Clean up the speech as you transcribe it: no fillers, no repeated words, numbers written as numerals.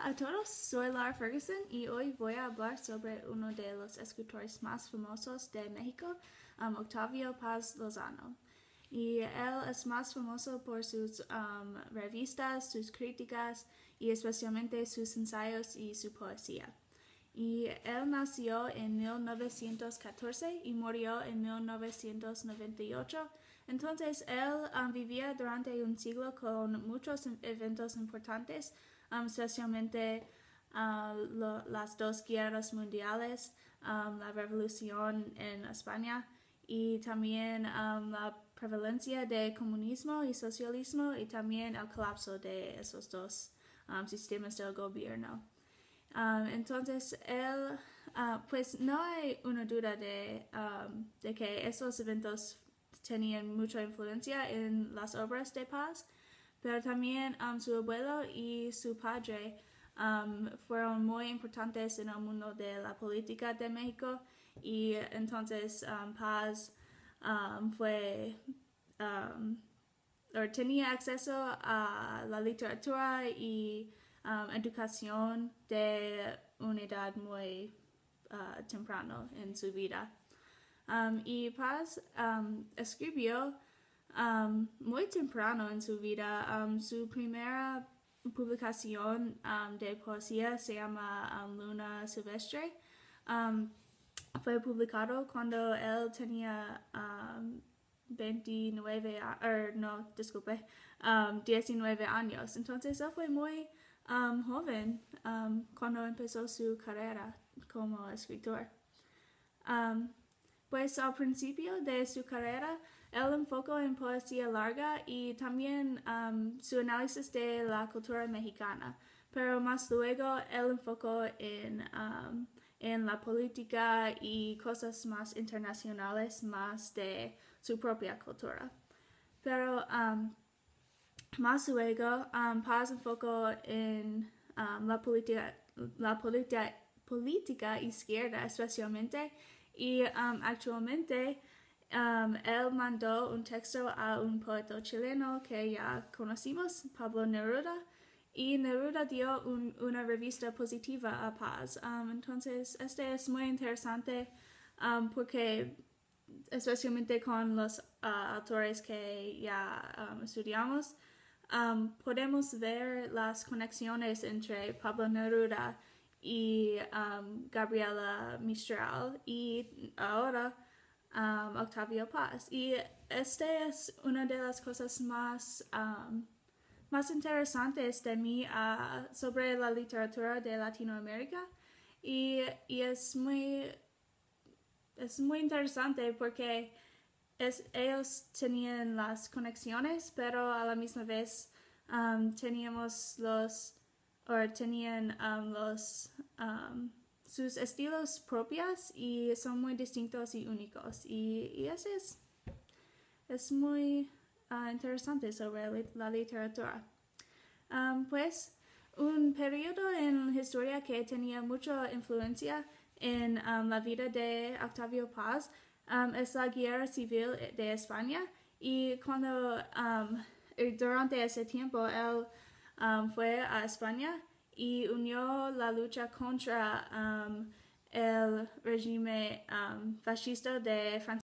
a todos, soy Lara Ferguson y hoy voy a hablar sobre uno de los escritores más famosos de México, Octavio Paz Lozano. Y él es más famoso por sus revistas, sus críticas y especialmente sus ensayos y su poesía. Y él nació en 1914 y murió en 1998. Entonces él vivía durante un siglo con muchos eventos importantes, especialmente las dos guerras mundiales, la revolución en España y también la prevalencia de comunismo y socialismo y también el colapso de esos dos sistemas del gobierno. Entonces él, pues no hay una duda de que esos eventos tenían mucha influencia en las obras de Paz, pero también su abuelo y su padre fueron muy importantes en el mundo de la política de México y entonces Paz tenía acceso a la literatura y educación de una edad muy temprano en su vida. Y Paz escribió muy temprano en su vida. Su primera publicación de poesía se llama Luna Silvestre. Fue publicado cuando él tenía 19 años. Entonces él fue muy joven cuando empezó su carrera como escritor. Pues al principio de su carrera, él enfocó en poesía larga y también su análisis de la cultura mexicana, pero más luego él enfocó en la política y cosas más internacionales, más de su propia cultura. Pero más luego, Paz enfocó en la política izquierda especialmente y actualmente él mandó un texto a un poeta chileno que ya conocimos, Pablo Neruda, y Neruda dio una revista positiva a Paz. Entonces, este es muy interesante porque especialmente con los autores que ya estudiamos, podemos ver las conexiones entre Pablo Neruda y Gabriela Mistral y ahora Octavio Paz. Y esta es una de las cosas más interesantes de mí sobre la literatura de Latinoamérica y es muy interesante porque ellos tenían las conexiones, pero a la misma vez tenían sus estilos propios y son muy distintos y únicos. Y eso es muy interesante sobre la literatura. Pues un periodo en la historia que tenía mucha influencia en la vida de Octavio Paz es la Guerra Civil de España y cuando durante ese tiempo él fue a España y unió la lucha contra el régimen fascista de Francia